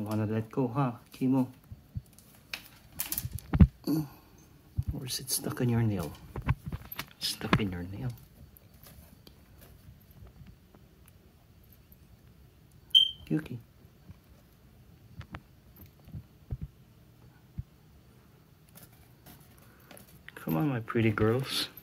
want to let go, huh, Kimo? Or is it stuck in your nail? Stuck in your nail. Yuki. Come on, my pretty girls.